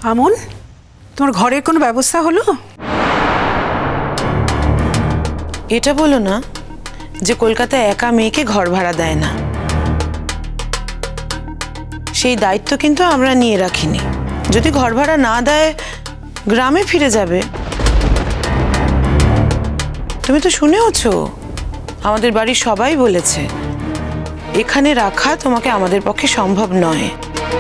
আমন, তোমার ঘরের কোনো ব্যবস্থা হলো? এটা বলো না যে কলকাতায় একা মেয়েকে ঘর ভাড়া দেয় না। সেই দায়িত্ব কিন্তু আমরা নিয়ে রাখিনি। যদি ঘর ভাড়া না দেয় গ্রামে ফিরে যাবে। তুমি তো শুনেওছো, আমাদের বাড়ির সবাই বলেছে এখানে রাখা তোমাকে আমাদের পক্ষে সম্ভব নয়।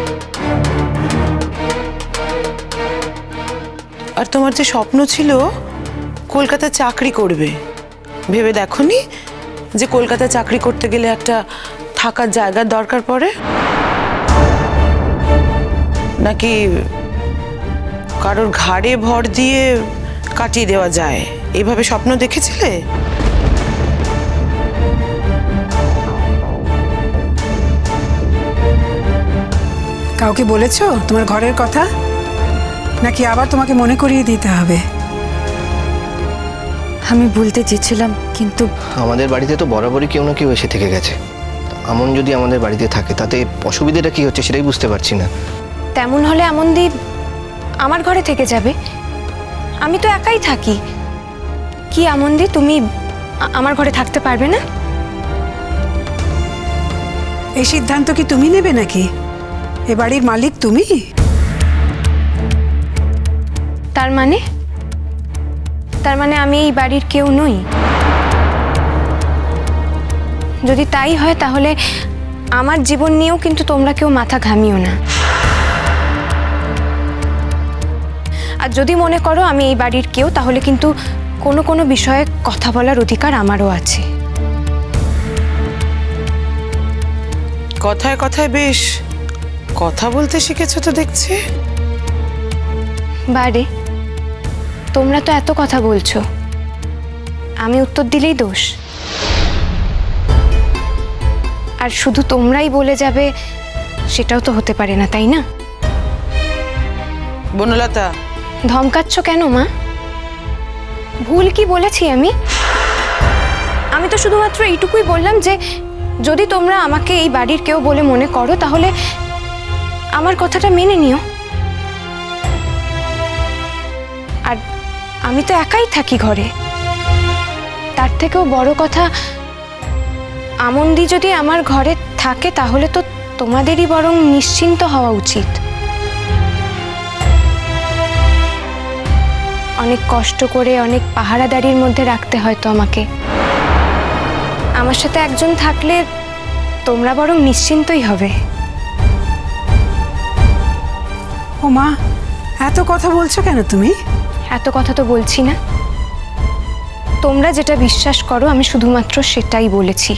আর তোমার যে স্বপ্ন ছিল কলকাতায় চাকরি করবে, ভেবে দেখোনি যে কলকাতায় চাকরি করতে গেলে একটা থাকার জায়গার দরকার পড়ে? নাকি কারোর ঘাড়ে ভর দিয়ে কাটিয়ে দেওয়া যায়, এইভাবে স্বপ্ন দেখেছিলে? কাউকে বলেছো তোমার ঘরের কথা, নাকি আবার তোমাকে মনে করিয়ে দিতে হবে? আমি বলতে চেয়েছিলাম, কিন্তু আমাদের বাড়িতে তো বরাবরই কেউ না কেউ এসে থেকে গেছে। আমন যদি আমাদের বাড়িতে থাকে তাতে অসুবিধাটা কি হচ্ছে সেটাই বুঝতে পারছি না। তেমন হলে আমন্দি আমার ঘরে থেকে যাবে। আমি তো একাই থাকি। কি আমন্দি, তুমি আমার ঘরে থাকতে পারবে না? এই সিদ্ধান্ত কি তুমি নেবে নাকি? এ বাড়ির মালিক তুমি। তার মানে আমি এই বাড়ির কেউ নই? যদি তাই হয় তাহলে আমার জীবন নিয়েও কিন্তু তোমরা কেউ মাথা ঘামিও না। আর যদি মনে করো আমি এই বাড়ির কেউ, তাহলে কিন্তু কোনো কোনো বিষয়ে কথা বলার অধিকার আমারও আছে। কথায় কথায় বেশ কথা বলতে শিখেছো তো দেখছি। বারে, তোমরা তো এত কথা বলছো, আমি উত্তর দিলেই দোষ? আর শুধু তোমরাই বলে যাবে সেটাও তো হতে পারে না, তাই না? বনলতা, ধমকাচ্ছ কেন মা? ভুল কি বলেছি আমি? আমি তো শুধুমাত্র এইটুকুই বললাম যে যদি তোমরা আমাকে এই বাড়ির কেউ বলে মনে করো তাহলে আমার কথাটা মেনে নিও। আর আমি তো একাই থাকি ঘরে। তার থেকেও বড় কথা, আমন্দি যদি আমার ঘরে থাকে তাহলে তো তোমাদেরই বরং নিশ্চিন্ত হওয়া উচিত। অনেক কষ্ট করে অনেক পাহারাদারির মধ্যে রাখতে হয়তো আমাকে। আমার সাথে একজন থাকলে তোমরা বরং নিশ্চিন্তই হবে। ও মা, এত কথা বলছো কেন তুমি? এত কথা তো বলছি না। তোমরা যেটা বিশ্বাস করো আমি শুধুমাত্র সেটাই বলেছি।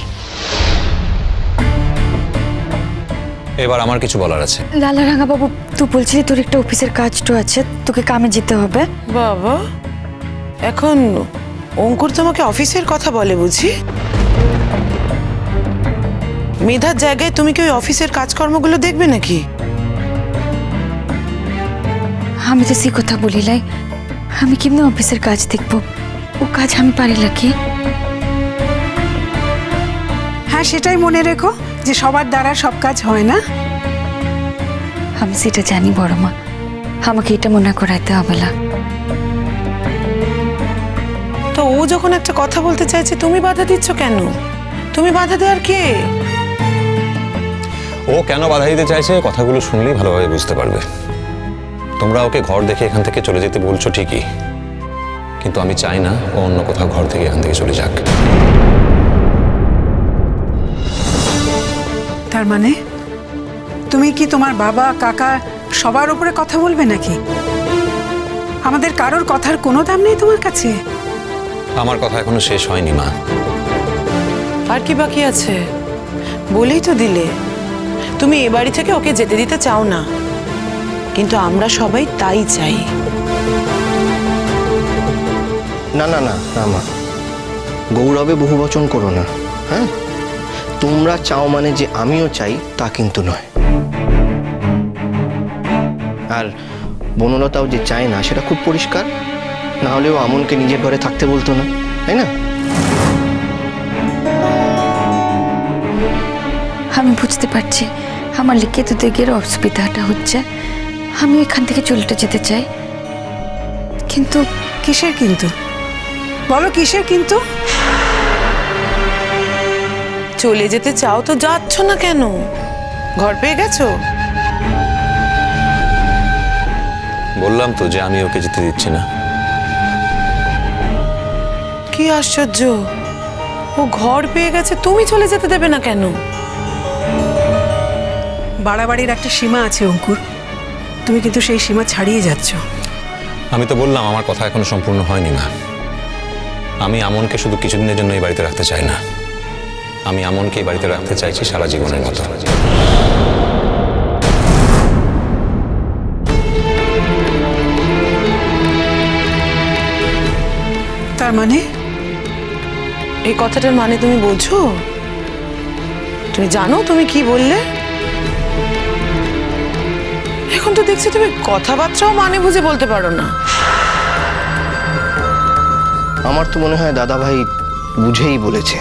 এবার আমার কিছু বলার আছে। লালা রাঙা বাবু, তুই বলছিলি তোর একটা অফিসের কাজ তো আছে, তোকে কামে যেতে হবে। বাবা, এখন অঙ্কুর তোমাকে অফিসের কথা বলে বুঝি? মেধার জায়গায় তুমি কি ওই অফিসের কাজকর্মগুলো দেখবে নাকি? আমি তো সে কথা বলিলাই। আমি কেমনি অফিসের কাজ দেখবো? ও কাজ আমি পারি নাকি? হ্যাঁ, সেটাই মনে রেখো যে সবার দ্বারা সব কাজ হয় না। আমি সেটা জানি বড় মা, আমাকে এটা মনে করাইতে হবে না। তো ও যখন একটা কথা বলতে চাইছে তুমি বাধা দিচ্ছ কেন? তুমি বাধা দেওয়ার কে? ও কেন বাধা দিতে চাইছে কথাগুলো শুনলেই ভালোভাবে বুঝতে পারবে। তোমরা ওকে ঘর দেখে এখান থেকে চলে যেতে বলছো ঠিকই, কিন্তু আমি চাই না ও অন্য কোথাও ঘর থেকে এখান থেকে চলে যাক। তার মানে তুমি কি তোমার বাবা, কাকা সবার উপরে কথা বলবে নাকি? আমাদের কারোর কথার কোনো দাম নেই তোমার কাছে? আমার কথা এখনো শেষ হয়নি মা। আর কি বাকি আছে? বলেই তো দিলে তুমি এ বাড়ি থেকে ওকে যেতে দিতে চাও না, কিন্তু আমরা সবাই তাই চাই। না না না না মা, গৌরবে বহু বচন করো না। হ্যাঁ, তোমরা চাও মানে যে আমিও চাই তা কিন্তু নয়। আর বনলতাও যে চায় না সেটা খুব পরিষ্কার, না হলেও আমনকে নিজের ঘরে থাকতে বলতো না, তাই না? আমি বুঝতে পারছি আমার লিখে তোদের অসুবিধাটা হচ্ছে, আমি এখান থেকে চলে যেতে চাই, কিন্তু কিসের কিন্তু? বলো কিসের কিন্তু? চলে যেতে চাও তো যাচ্ছ না কেন? ঘর পেয়ে গেছো? বললাম তো যে আমি ওকে যেতে দিচ্ছি না। কি আশ্চর্য, ও ঘর পেয়ে গেছে, তুমি চলে যেতে দেবে না কেন? বাড়াবাড়ির একটা সীমা আছে অঙ্কুর, তুমি কিন্তু সেই সীমা ছাড়িয়ে যাচ্ছ। আমি তো বললাম আমার কথা এখনো সম্পূর্ণ হয়নি মা। আমি আমনকে শুধু কিছুদিনের জন্য এই বাড়িতে রাখতে চাই না, আমি আমনকে এই বাড়িতে রাখতে চাইছি সারা জীবনের মতো। তার মানে? এই কথাটার মানে তুমি বোঝো? তুমি জানো তুমি কি বললে? এখন তো দেখছি তুমি কথাবার্তাও মানে বুঝে বলতে পারো না। আমার তো মনে হয় দাদা ভাই বুঝেই বলেছে।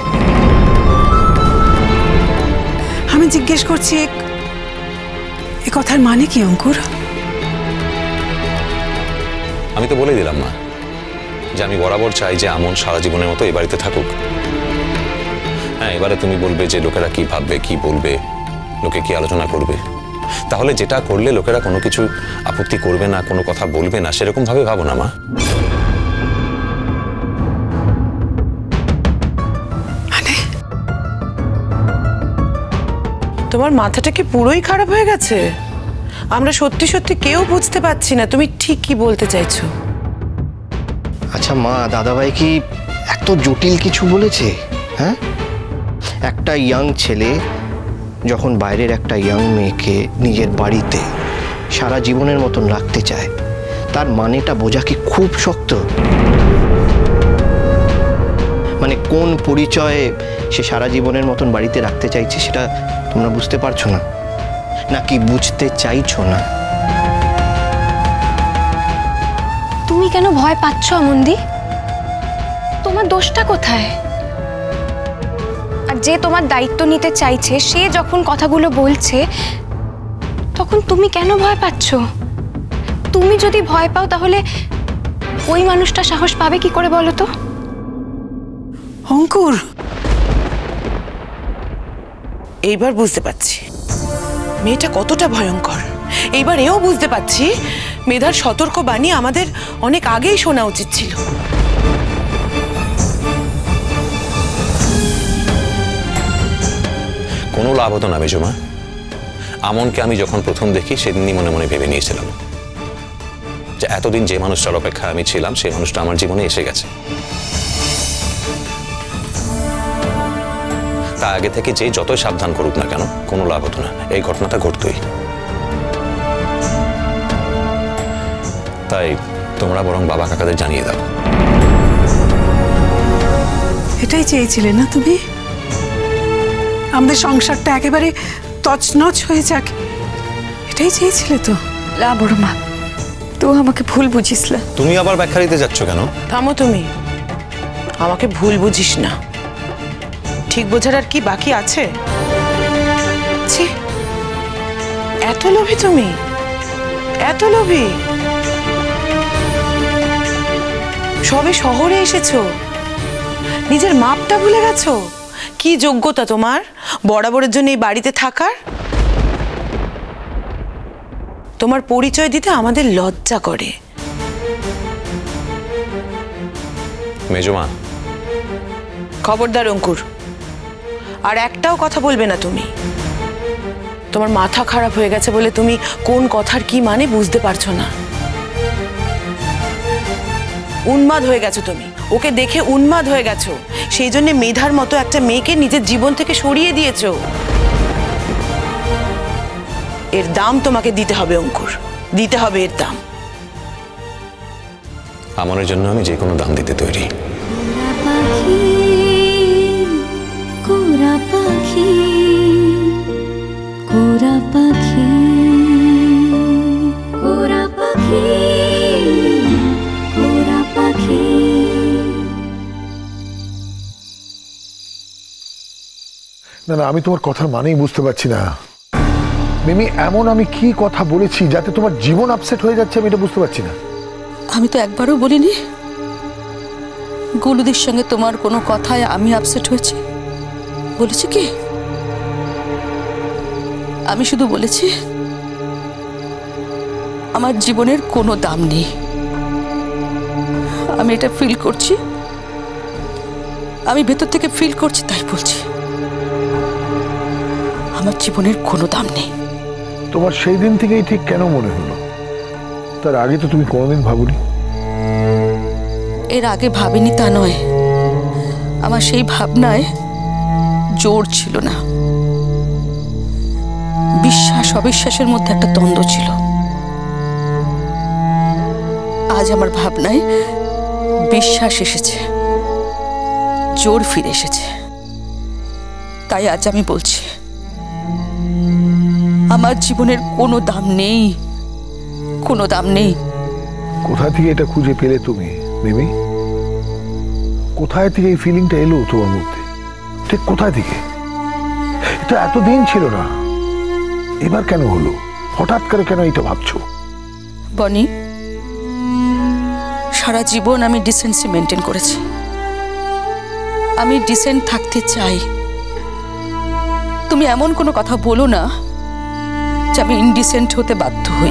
আমি জিজ্ঞেস করছি এ কথার মানে কি অঙ্কুর? আমি তো বলে দিলাম মা যে আমি বরাবর চাই যে আমন সারা জীবনের মতো এই বাড়িতে থাকুক। হ্যাঁ, এবারে তুমি বলবে যে লোকেরা কি ভাববে, কি বলবে, লোকে কি আলোচনা করবে, তাহলে যেটা করলে লোকেরা কোনো কিছু আপত্তি করবে না, কোনো কথা বলবে না, সেরকম ভাবে ভাবো না মা। মানে তোমার মাথাটা কি পুরোই খারাপ হয়ে গেছে? আমরা সত্যি সত্যি কেউ বুঝতে পারছি না তুমি ঠিক কি বলতে চাইছো। আচ্ছা মা, দাদাভাই কি এত জটিল কিছু বলেছে? হ্যাঁ, একটা ইয়াং ছেলে যখন বাইরের একটা ইয়াং মেয়েকে নিজের বাড়িতে সারা জীবনের মতন রাখতে চায়, তার মানেটা বোঝা কি খুব শক্ত? মানে কোন পরিচয়ে সে সারা জীবনের মতন বাড়িতে রাখতে চাইছে সেটা তোমরা বুঝতে পারছো না, নাকি বুঝতে চাইছো না? তুমি কেন ভয় পাচ্ছ আমন্দি? তোমার দোষটা কোথায়? আর যে তোমার দায়িত্ব নিতে চাইছে সে যখন কথাগুলো বলছে তখন তুমি কেন ভয় পাচ্ছ? তুমি যদি ভয় পাও তাহলে ওই মানুষটা সাহস পাবে কি করে বলো তো? অঙ্কুর, এইবার বুঝতে পারছি মেয়েটা কতটা ভয়ঙ্কর। এইবার এও বুঝতে পারছি মেধার সতর্ক বাণী আমাদের অনেক আগেই শোনা উচিত ছিল। কোনো লাভ হতো না মেজমা। আমনকে আমি যখন প্রথম দেখি সেদিনই মনে মনে ভেবে নিয়েছিলাম যে এতদিন যে মানুষটার অপেক্ষায় আমি ছিলাম সেই মানুষটা আমার জীবনে এসে গেছে। তা আগে থেকে যে যতই সাবধান করুক না কেন কোনো লাভ হতো না, এই ঘটনাটা ঘটতই। তাই তোমরা বরং বাবা কাকাদের জানিয়ে দাও। এটাই চেয়েছিলে না তুমি? আমাদের সংসারটা একেবারে তছনছ হয়ে যাক, এটাই চেয়েছিলে তো? লা বড় মা, তো আমাকে ভুল বুঝিসলা। তুমি আবার ব্যাখ্যা দিতে যাচ্ছ কেন? থামো তুমি, আমাকে ভুল বুঝিস না। ঠিক বোঝার আর কি বাকি আছে? ছি, এত লোভী তুমি, এত লোভী। সবে শহরে এসেছো, নিজের মাপটা ভুলে গেছো। কি যোগ্যতা তোমার বরাবরের জন্য এই বাড়িতে থাকার? তোমার পরিচয় দিতে আমাদের লজ্জা করে। মেজমা, খবরদার অঙ্কুর, আর একটাও কথা বলবে না তুমি। তোমার মাথা খারাপ হয়ে গেছে বলে তুমি কোন কথার কি মানে বুঝতে পারছো না। উন্মাদ হয়ে গেছো তুমি, ওকে দেখে উন্মাদ হয়ে গেছো। সেই জন্য মেধার মতো একটা মেয়েকে নিজের জীবন থেকে সরিয়ে দিয়েছো। এর দাম তোমাকে দিতে হবে অঙ্কুর, দিতে হবে এর দাম। আমনের জন্য আমি যে কোনো দাম দিতে তৈরি। কোরা পাখি, কোরা পাখি, কোরা পাখি, কোরা পাখি। না না, আমি তোমার কথার মানেই বুঝতে পারছি না। মিমি, এমন আমি কি কথা বলেছি যাতে তোমার জীবন আপসেট হয়ে যাচ্ছে? আমি এটা বুঝতে পারছি না। আমি তো একবারও বলিনি গুলুদির সঙ্গে তোমার কোনো কথায় আমি আপসেট হয়েছি। বলেছি কি? আমি শুধু বলেছি আমার জীবনের কোনো দাম নেই। আমি এটা ফিল করছি, আমি ভেতর থেকে ফিল করছি, তাই বলছি আমার জীবনের কোনো দাম নেই। তোমার সেই দিন থেকেই ঠিক কেন মনে হলো? তার আগে তো তুমি কোনোদিন ভাবনি। এর আগে ভাবিনি তা নয়, আমার সেই ভাবনায় জোর ছিল না। বিশ্বাস অবিশ্বাসের মধ্যে একটা দ্বন্দ্ব ছিল। আজ আমার ভাবনায় বিশ্বাস এসেছে, জোর ফিরে এসেছে। তাই আজ আমি বলছি আমার জীবনের কোনো দাম নেই, কোনো দাম নেই। কোথা থেকে এটা খুঁজে পেলে তুমি মিমি? কোথায় থেকে এই ফিলিংটা এলো তোমার মধ্যে? ঠিক কোথায় থেকে? এটা এতদিন ছিল না, এবার কেন হলো? হঠাৎ করে কেন এটা ভাবছো? বনি, সারা জীবন আমি ডিসেন্সি মেনটেন করেছি। আমি ডিসেন্ট থাকতে চাই। তুমি এমন কোনো কথা বলো না যে আমি ইনডিসেন্ট হতে বাধ্য হই।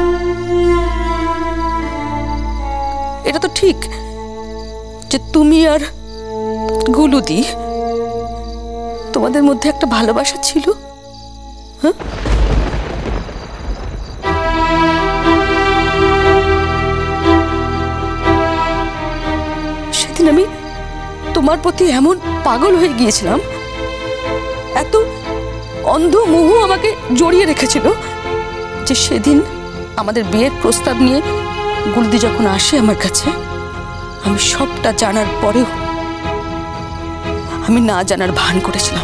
এটা তো ঠিক যে তুমি আর গুলুদি তোমাদের মধ্যে একটা ভালোবাসা ছিল। হ্যাঁ, সেদিন আমি তোমার প্রতি এমন পাগল হয়ে গিয়েছিলাম, এত অন্ধ মোহ আমাকে জড়িয়ে রেখেছিল যে সেদিন আমাদের বিয়ের প্রস্তাব নিয়ে গুলদি যখন আসে আমার কাছে, আমি সবটা জানার পরেও আমি না জানার ভান করেছিলাম।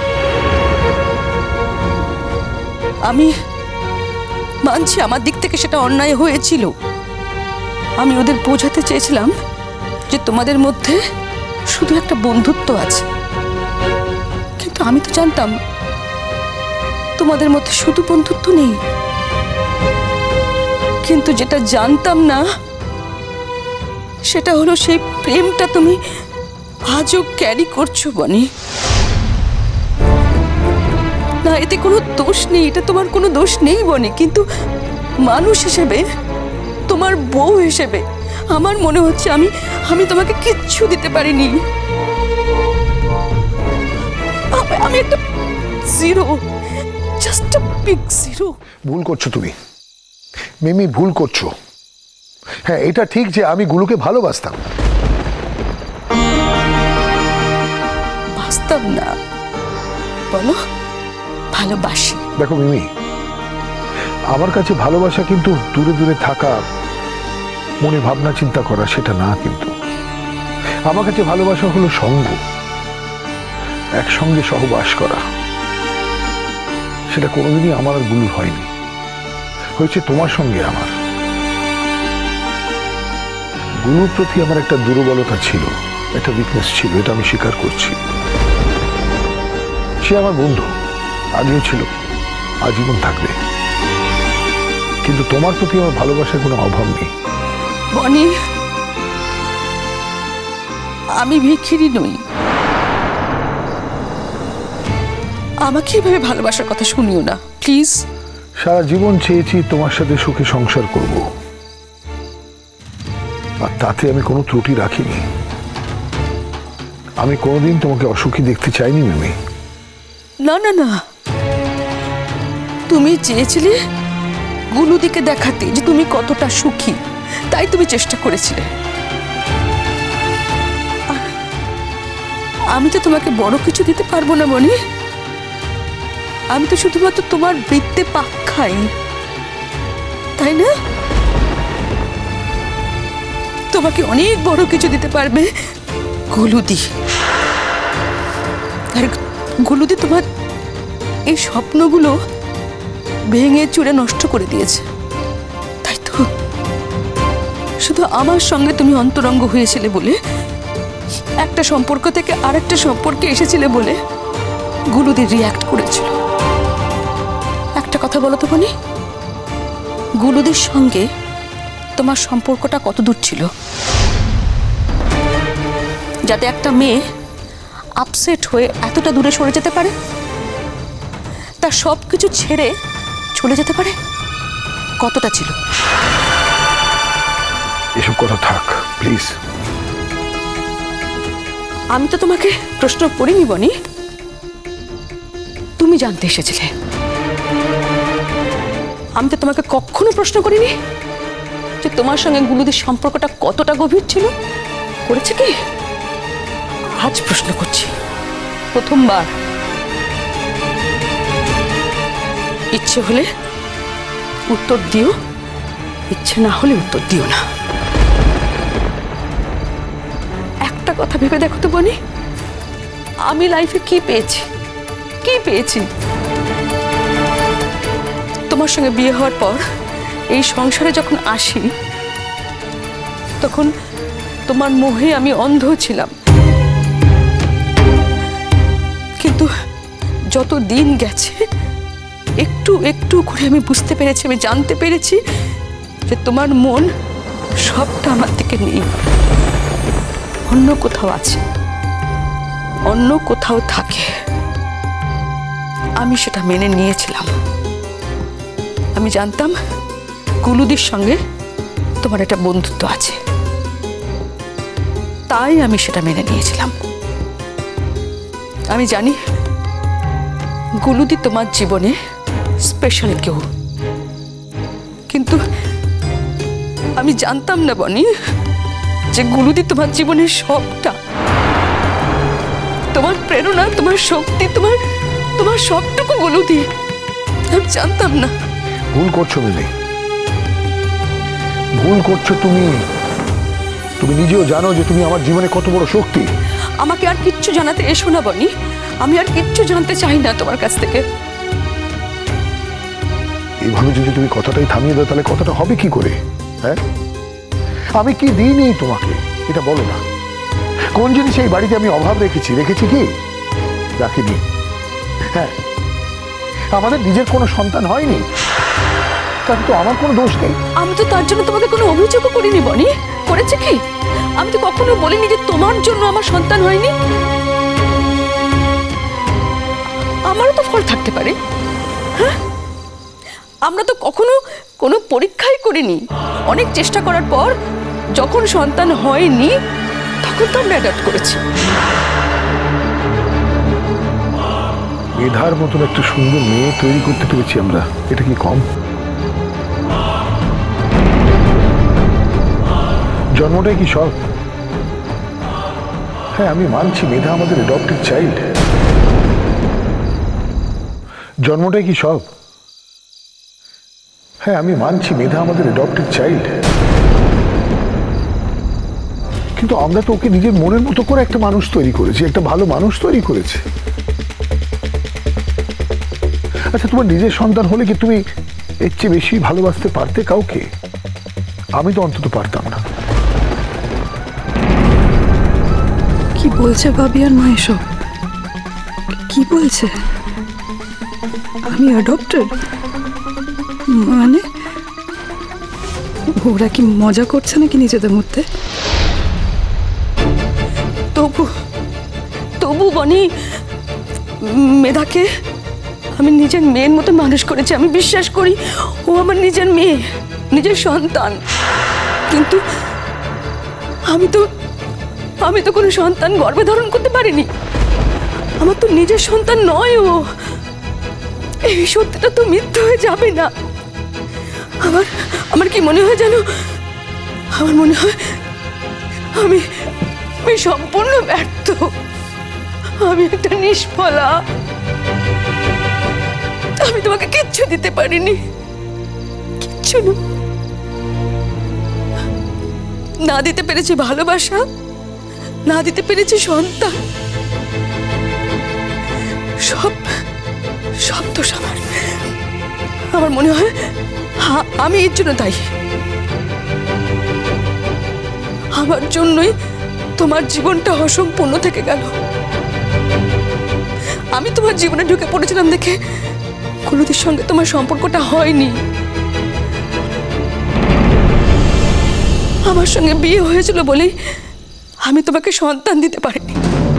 আমি মানছি আমার দিক থেকে সেটা অন্যায় হয়েছিল। আমি ওদের বোঝাতে চেয়েছিলাম যে তোমাদের মধ্যে শুধু একটা বন্ধুত্ব আছে, কিন্তু আমি তো জানতাম তোমাদের মধ্যে শুধু বন্ধুত্ব নেই। কিন্তু যেটা জানতাম না সেটা হলো সেই প্রেমটা তুমি আজও ক্যারি করছো বনি। না, এতে কোনো দোষ নেই, এটা তোমার কোনো দোষ নেই বনি, কিন্তু মানুষ হিসেবে, তোমার বউ হিসেবে আমার মনে হচ্ছে আমি তোমাকে কিচ্ছু দিতে পারিনি। আমি একটা zero, just a big zero. ভুল করছো তুমি মিমি, ভুল করছো। হ্যাঁ, এটা ঠিক যে আমি গুলুকে ভালোবাসতাম। বাস্তব না, বলো ভালোবাসি। দেখো মিমি, আমার কাছে ভালোবাসা কিন্তু দূরে দূরে থাকা, মনে ভাবনা চিন্তা করা, সেটা না। কিন্তু আমার কাছে ভালোবাসা হলো সঙ্গ, একসঙ্গে সহবাস করা। সেটা কোনোদিনই আমার আর গুলুর হয়নি, হয়েছে তোমার সঙ্গে আমার। গুলুর প্রতি আমার একটা দুর্বলতা ছিল, একটা উইকনেস ছিল, এটা আমি স্বীকার করছি। সে আমার বন্ধু, আগেও ছিল, আজীবন থাকবে। কিন্তু তোমার প্রতি আমার ভালোবাসার কোনো অভাব নেই। বনি, আমি ভিখিরি নই। আমাকে এভাবে ভালোবাসার কথা শুনিও না প্লিজ। সারা জীবন চেয়েছি তোমার সাথে সুখে সংসার করব, আর তাতে আমি কোনো ত্রুটি রাখিনি। আমি কোনোদিন তোমাকে অসুখী দেখতে চাইনি মিমি। না না না, তুমি চেয়েছিলে গুলুদিকে দেখাতে যে তুমি কতটা সুখী, তাই তুমি চেষ্টা করেছিলে। আমি তো তোমাকে বড় কিছু দিতে পারবো না মনি। আমি তো শুধুমাত্র তোমার বৃত্তে পাক খাই, তাই না? তোমাকে অনেক বড় কিছু দিতে পারবে গুলুদি। আর গুলুদি তোমার এই স্বপ্নগুলো ভেঙে চুরে নষ্ট করে দিয়েছে, তাই তো? শুধু আমার সঙ্গে তুমি অন্তরঙ্গ হয়েছিলে বলে, একটা সম্পর্ক থেকে আরেকটা সম্পর্কে এসেছিলে বলে গুলুদি রিঅ্যাক্ট করেছিল। একটা একটা কথা বলো তো বনি, গুলুদির সঙ্গে তোমার সম্পর্কটা কত দূর ছিল, যাতে একটা মেয়ে আপসেট হয়ে এতটা দূরে সরে যেতে পারে, তার সব কিছু ছেড়ে চলে যেতে পারে? কতটা ছিল? এসব কথা থাক প্লিজ। আমি তো তোমাকে প্রশ্ন করিনি বনি, তুমি জানতে এসেছিলে। আমি তো তোমাকে কখনো প্রশ্ন করিনি যে তোমার সঙ্গে গুলুদির সম্পর্কটা কতটা গভীর ছিল। করেছে কি? আজ প্রশ্ন করছি, প্রথমবার। ইচ্ছে হলে উত্তর দিও, ইচ্ছে না হলে উত্তর দিও না। একটা কথা ভেবে দেখো তো বনি, আমি লাইফে কি পেয়েছি, কি পেয়েছি? তোমার সঙ্গে বিয়ে হওয়ার পর এই সংসারে যখন আসি, তখন তোমার মোহে আমি অন্ধ ছিলাম, কিন্তু যত দিন গেছে একটু একটু করে আমি বুঝতে পেরেছি, আমি জানতে পেরেছি যে তোমার মন সবটা আমার থেকে নেই, অন্য কোথাও আছে, অন্য কোথাও থাকে। আমি সেটা মেনে নিয়েছিলাম। আমি জানতাম গুলুদির সঙ্গে তোমার একটা বন্ধুত্ব আছে, তাই আমি সেটা মেনে নিয়েছিলাম। আমি জানি গুলুদি তোমার জীবনে স্পেশাল কেউ, কিন্তু আমি জানতাম না বনি যে গুলুদি তোমার জীবনের সবটা, তোমার প্রেরণা, তোমার শক্তি, তোমার সবটুকু গুলুদি। আমি জানতাম না। ভুল করছো মিলি, ভুল করছো তুমি। তুমি নিজেও জানো যে তুমি আমার জীবনে কত বড় শক্তি। আমাকে আর কিচ্ছু জানাতে এসো না বনি, আমি আর কিচ্ছু জানতে চাই না তোমার কাছ থেকে। এইভাবে যদি তুমি কথাটাই থামিয়ে দাও, তাহলে কথাটা হবে কি করে? হ্যাঁ, আমি কি দিইনি তোমাকে এটা বলো না। কোন জিনিস এই বাড়িতে আমি অভাব রেখেছি? রেখেছি কি? রাখিনি। হ্যাঁ, আমাদের নিজের কোনো সন্তান হয়নি, তাতে তো আমার কোনো দোষ নেই। আমি তো তার জন্য তোমাকে কোনো অভিযোগও করিনি বনি। করেছে কি? আমি তো কখনো বলিনি যে তোমার জন্য আমার সন্তান হয়নি। আমারও তো ফল থাকতে পারে। হ্যাঁ, আমরা তো কখনো কোনো পরীক্ষাই করিনি। অনেক চেষ্টা করার পর যখন সন্তান হয়নি, তখন তো আমরা অ্যাডাপ্ট করেছি। মেধার মতন একটা সুন্দর মেয়ে তৈরি করতে পেরেছি আমরা, এটা কি কম? জন্মটাই কি সব? হ্যাঁ, আমি মানছি মেধা আমাদের অ্যাডপ্টেড চাইল্ড। জন্মটাই কি সব? হ্যাঁ, আমি মানছি মেধা আমাদের অ্যাডপ্টেড চাইল্ড, কিন্তু আমরা তো ওকে নিজের মনের মতো করে একটা মানুষ তৈরি করেছি, একটা ভালো মানুষ তৈরি করেছি। আচ্ছা, তোমার নিজের সন্তান হলে কি তুমি এর চেয়ে বেশি ভালোবাসতে পারতে কাউকে? আমি তো অন্তত পারতাম না। কি বলছে ভাবি আর মা এসব? কি বলছে? আমি অ্যাডপ্টেড? মানে ওরা কি মজা করছে নাকি নিজেদের মধ্যে? তবু বনি, মেধাকে আমি নিজের মেয়ের মতো মানুষ করেছি। আমি বিশ্বাস করি ও আমার নিজের মেয়ে, নিজের সন্তান। কিন্তু আমি তো কোনো সন্তান গর্ভে ধারণ করতে পারিনি। আমার তো নিজের সন্তান নয় ও। এই সত্যিটা তো মিথ্যে হয়ে যাবে না। আমার কি মনে হয় জানো? আমার মনে হয় আমি সম্পূর্ণ ব্যর্থ। আমি একটা নিষ্ফলা। আমি তোমাকে কিচ্ছু দিতে পারিনি, কিচ্ছু না দিতে পেরেছি ভালোবাসা, না দিতে পেরেছি সন্তান। সব দোষ আমার। আমার মনে হয় আমি এর জন্য দায়ী। আমার জন্যই তোমার জীবনটা অসম্পূর্ণ থেকে গেল। আমি তোমার জীবনে ঢুকে পড়েছিলাম দেখে কুলতির সঙ্গে তোমার সম্পর্কটা হয়নি। আমার সঙ্গে বিয়ে হয়েছিল বলেই আমি তোমাকে সন্তান দিতে পারিনি।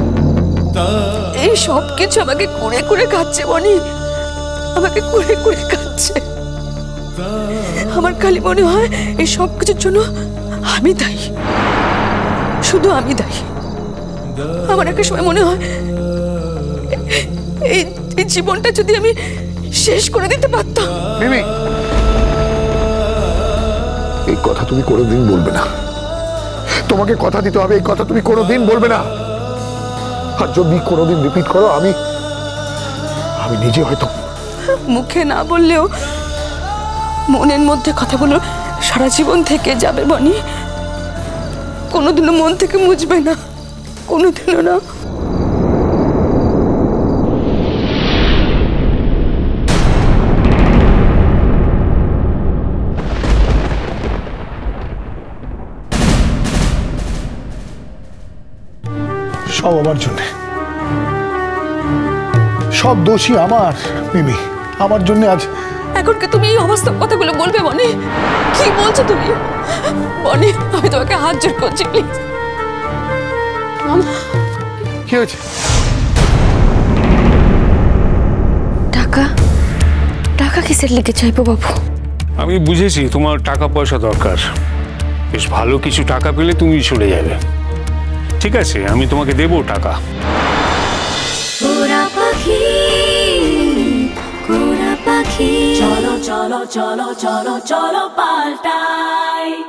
এই সব কিছু আমাকে কুড়ে কুড়ে খাচ্ছে বনি, আমাকে কুড়ে কুড়ে খাচ্ছে। আমার খালি মনে হয় এই সব কিছুর জন্য আমি দায়ী, শুধু আমি দায়ী। আমার একটা সময় মনে হয় এই জীবনটা যদি আমি শেষ করে দিতে পারতাম। মিমি, এই কথা তুমি কোনোদিন বলবে না। তোমাকে কথা দিতে হবে, এই কথা তুমি কোনোদিন বলবে না। আর যদি কোনোদিন রিপিট করো আমি নিজে হয়তো মুখে না বললেও মনের মধ্যে কথাগুলো সারা জীবন থেকে যাবে বনি, কোনোদিনও মন থেকে মুছবে না, কোনোদিনও না। সব আমার জন্য, সব দোষী আমার। মিমি, আমার জন্য আজ। এখন কি তুমি এই অবস্থা কথাগুলো বলবে বনি? কি বলছো তুমি বনি? আমি তোমাকে হাত জোর করছি, প্লিজ। কি হয়েছে? টাকা টাকা কিসের লিখে চাইবো বাবু? আমি বুঝেছি তোমার টাকা পয়সা দরকার। বেশ ভালো কিছু টাকা পেলে তুমি চলে যাবে। ঠিক আছে, আমি তোমাকে দেবো টাকা। কোরা পাখি, কোরা পাখি, চলো চলো চলো চলো চলো পাল্টাই।